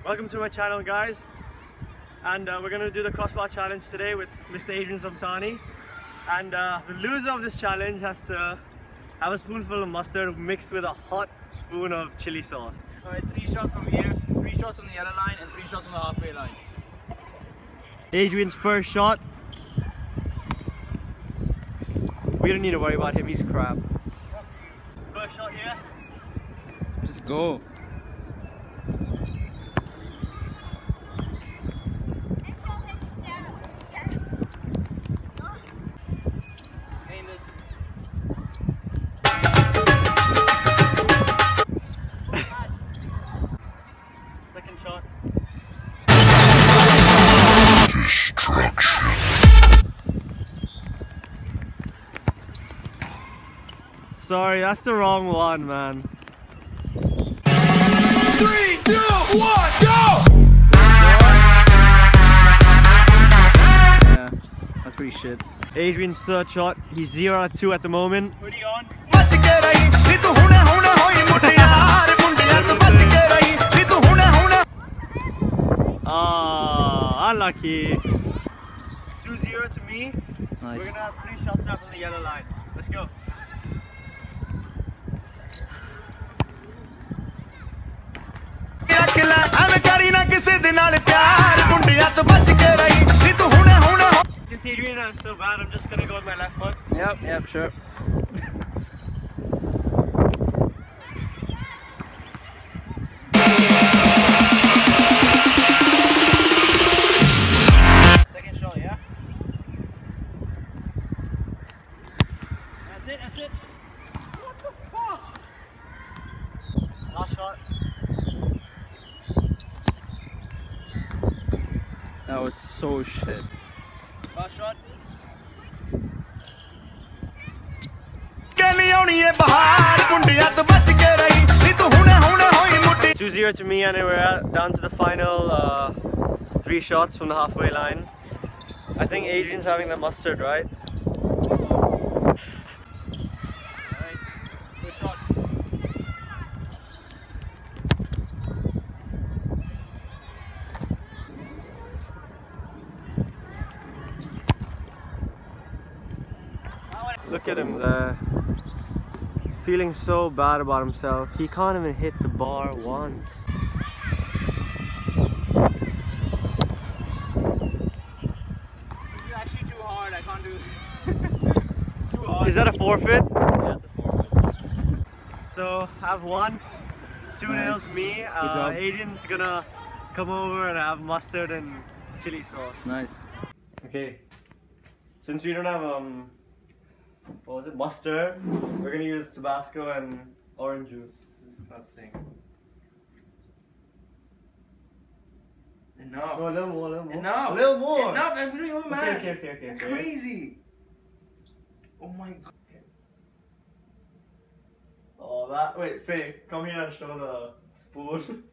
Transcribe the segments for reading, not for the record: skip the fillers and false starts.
Welcome to my channel, guys, and we're going to do the crossbar challenge today with Mr. Adrian Samtani, and the loser of this challenge has to have a spoonful of mustard mixed with a hot spoon of chili sauce. Alright, 3 shots from here, 3 shots from the yellow line, and 3 shots from the halfway line. Adrian's first shot. We don't need to worry about him, he's crap. First shot here. Just go. Second shot. Destruction. Sorry, that's the wrong one, man. 3, 2, 1, go! Yeah, that's pretty shit. Adrian's third shot. He's 0 out of 2 at the moment. Hoodie on. Ah, unlucky. 2-0 to me. Nice. We're gonna have 3 shots now from the yellow line. Let's go. Since Adrian is so bad, I'm just gonna go with my left foot. Yep, sure. Second shot, yeah? That's it. What the fuck? Last shot. That was so shit. Last shot. 2-0 to me, and we're down to the final 3 shots from the halfway line. I think Adrian's having the mustard, right? Alright, first shot. Look at him there. He's feeling so bad about himself. He can't even hit the bar once. It's actually too hard, I can't do it. It's too hard. Is that a forfeit? Yeah, it's a forfeit. So I've won. 2-0 to me. job. Adrian's gonna come over and have mustard and chili sauce. Nice. Okay. Since we don't have what was it? Mustard. We're gonna use Tabasco and orange juice. This is disgusting. Enough. No, a little more, a little more. Enough. A little more. Enough. I'm doing it, man. Okay. It's crazy. Oh my god. Oh, that. Wait, Faye, come here and show the spoon.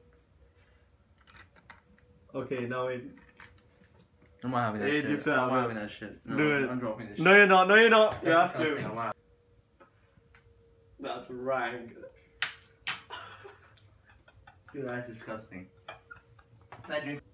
Okay, now wait. I'm not having that Hey, shit. deep I'm down. not having that shit. No, Do it. I'm dropping this shit. No, you're not. No, you're not. You That's have disgusting. to. I'm not. That's rank. Dude, that's disgusting. Can I drink?